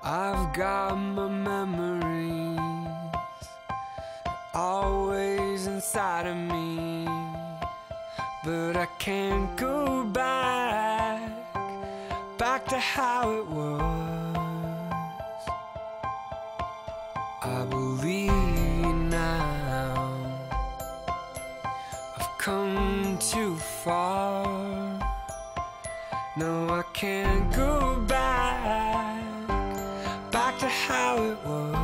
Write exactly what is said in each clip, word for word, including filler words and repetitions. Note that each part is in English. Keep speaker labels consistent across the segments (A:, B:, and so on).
A: I've got my memories always inside of me, but I can't go back, back to how it was. I believe now I've come too far. No, I can't go back, back to how it was.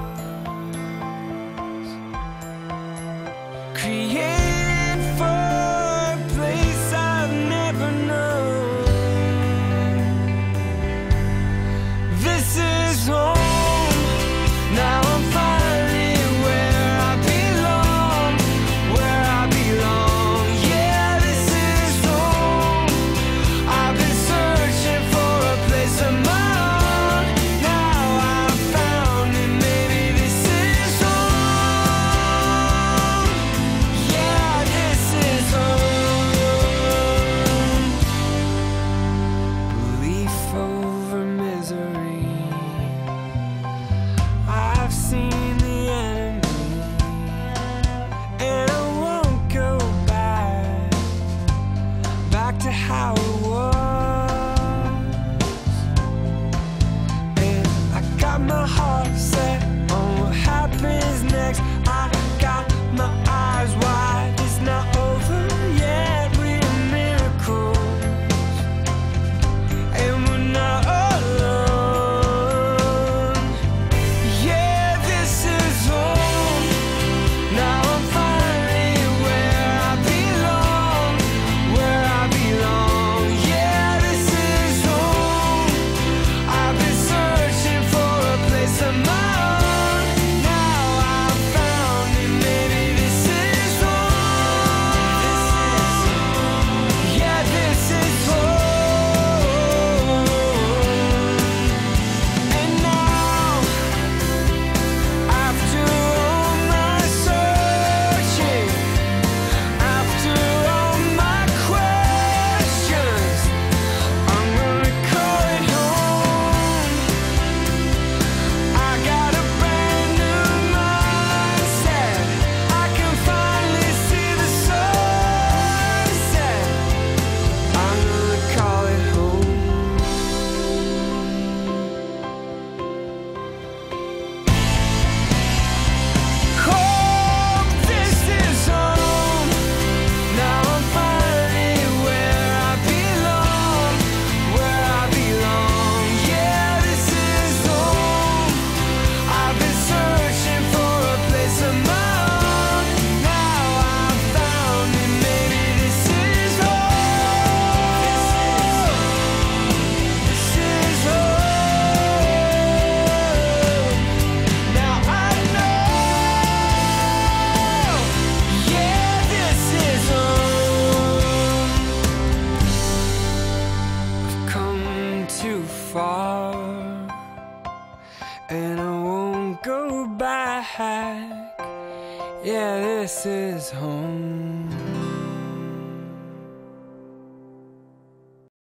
A: Create for a place I've never known. This is home. Now I'm finally where I belong, where I belong. Yeah, this is home. I've been searching for a place of my own. Now I've found it. Maybe this is home. Yeah, this is home. Belief over misery. I've seen the enemy, and I won't go back, back to how it was. And I got my heart set on what happens next. I got my eyes wide, it's not over yet. We're miracles, and we're not alone. Yeah, this is home. Now I'm finally where I belong, where I belong. Yeah, this is home. I've been searching for a place of my own. Now I've found it. Maybe this is home. Yeah, this is home. And now, after all my searching, after all my questions, I'm gonna call it home. I got a brand new mindset. I can finally see the sunset. I'm gonna call it home. Home, this is home. Now I'm finally where I belong, where I belong. Yeah, this is home. I've been searching for a place of my own. Now I've found it. Maybe this is home. This is home. Now I know. Yeah, this is home. I've come too far, and I won't go back. Yeah, this is home.